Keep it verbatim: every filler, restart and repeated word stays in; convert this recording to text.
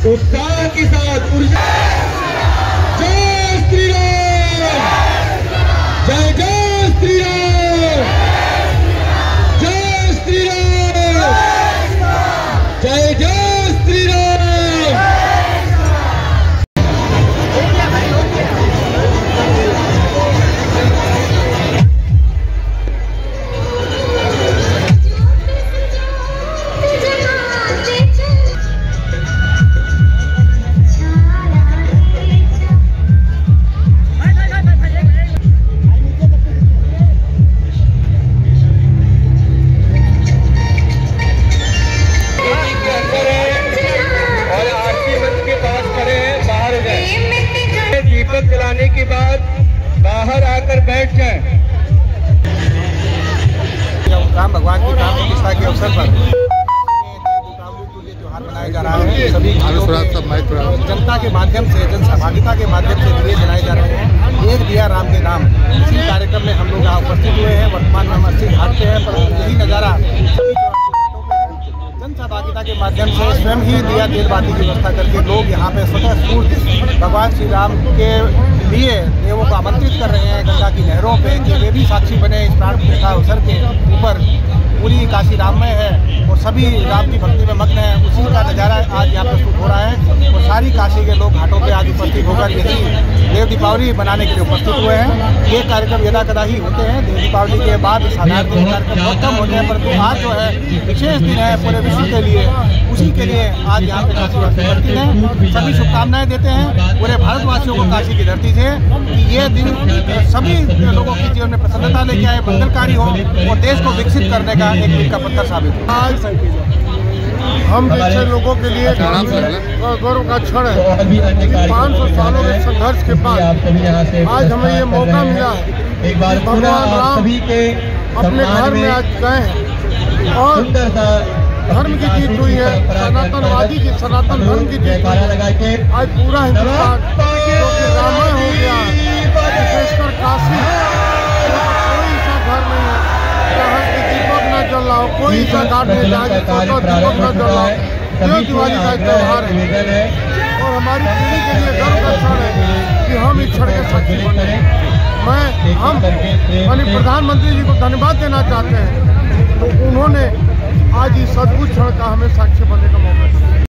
उत्साह के साथ ऊर्जा। जय श्री राम, जय जय श्री राम, जय श्री राम, जय जय श्री राम। दीपक जलाने के बाद बाहर आकर बैठ जाएं। राम भगवान की प्राण प्रतिष्ठा के अवसर पर दीपावली को ये त्योहार मनाया जा रहा है। सभी जनता के माध्यम से, जन सहभागिता के माध्यम से दिए जलाए जा रहे हैं। एक दिया राम के नाम, इसी कार्यक्रम में हम लोग यहाँ उपस्थित हुए हैं। वर्तमान में हम अस्सी घाट पे हैं, पर यही नज़ारा जन सहभागिता के माध्यम से स्वयं ही दिया तेल बाती की व्यवस्था करके लोग यहाँ पे स्वतः स्फूर्त भगवान श्री राम के लिए देवों को आमंत्रित कर रहे हैं गंगा की नहरों पे कि वे भी साक्षी बने इस प्राण प्रतिष्ठा अवसर के ऊपर। पूरी काशी राममय है और सभी राम की भक्ति में मग्न है। उसी का नज़ारा आज यहाँ प्रस्तुत हो रहा है और सारी काशी के लोग घाटों पे आज उपस्थित होकर यही देव दीपावली मनाने के लिए उपस्थित हुए हैं। ये कार्यक्रम यदा कदा ही होते हैं। देव दीपावली के बाद साधारण दिन कार्यक्रम बहुत कम होते हैं, परंतु आज जो है विशेष दिन है पूरे विश्व के लिए। उसी के लिए आज यहाँ पे काशीवासी उपस्थित हैं। सभी शुभकामनाएं देते हैं पूरे भारतवासियों को काशी की धरती से कि ये दिन सभी लोगों के जीवन में प्रसन्नता लेके आए, मंगलकारी हो और देश को विकसित करने का एक मील का पत्थर साबित हो। आज हम जैसे लोगों के लिए गौरव का क्षण है। पाँच सौ सालों के संघर्ष के बाद आज हमें ये मौका मिला है। भगवान राम अपने घर में आज गए हैं और धर्म की जीत हुई है। सनातनवादी की सनातन धर्म की जीत हुई। आज पूरा हिंदुस्तान जो कि राममय हो गया, विशेषकर काशी, कोई सा घर नहीं है जहाँ की दीपक न जल रहा हो, कोई सा घाट नहीं जहाँ की दीपक न जल रहा हो। ये दिवाली का त्योहार है और हमारी पीढ़ी के लिए गर्व का क्षण है कि हम इस क्षण के साक्षी बने। मैं हम माननीय प्रधानमंत्री जी को धन्यवाद देना चाहते हैं, तो उन्होंने आज इस अद्भुत क्षण का हमें साक्षी बनने का मौका दिया।